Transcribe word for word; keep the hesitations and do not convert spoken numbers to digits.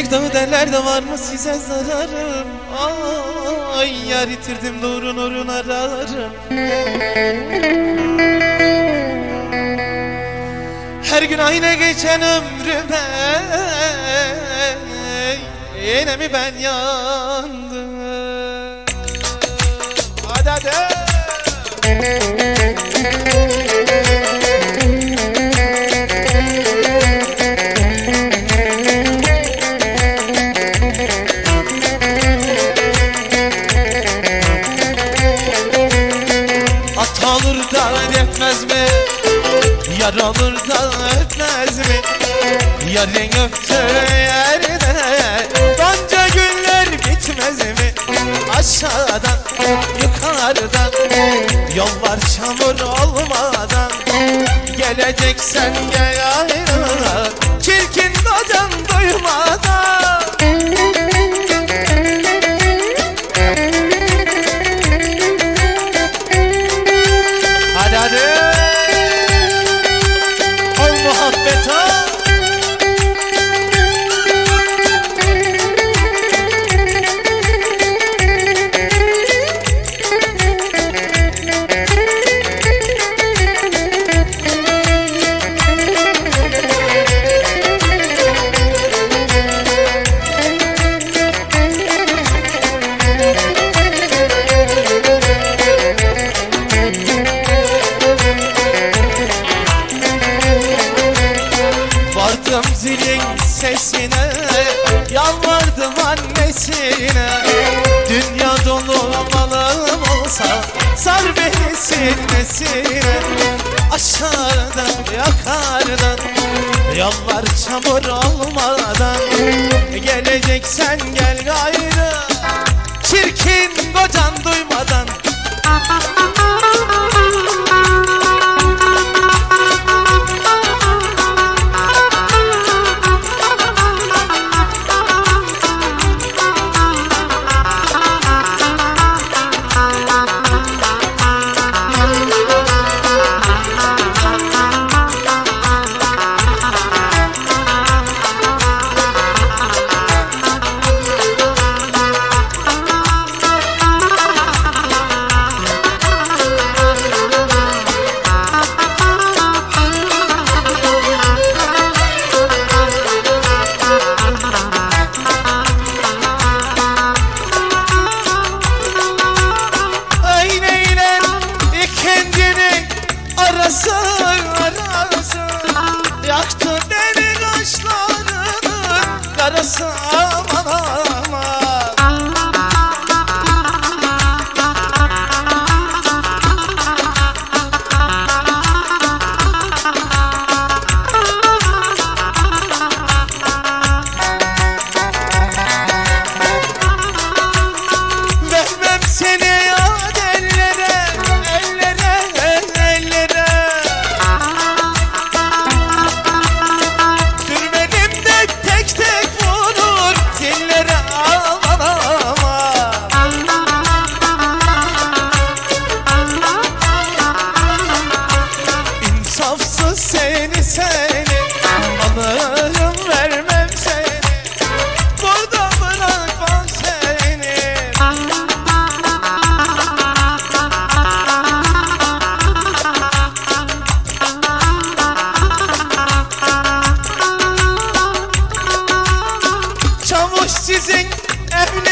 Tek dağı derlerde var mı size zararım? Ay yar yitirdim nurun nurun ararım. Her gün aynı geçen ömrüme yine mi ben yandım? Hadi hadi. At alır da etmez mi? Yar alır da etmez mi? Yarın öptüğü yerde donca güller bitmez mi? Aşağıdan yukarıdan yollar çamur olmadan geleceksen gel ayrı çirkin kocan duymadan. Hadi hadi ol muhabbet ha. Vardım zilin sesine, yalvardım annesine. Dünya dolu malım olsa sar beni silmesine. Aşağıdan yukarıdan yollar çamur olmadan geleceksen gel gayrı çirkin kocan duymadan. Yaktı beni kaşlarının karası aman aman. Vermem seni yad ellere, ellere, ellere. İnsafsız seni seni alırım vermem seni. Burada bırakmam seni. Çavuş sizin evli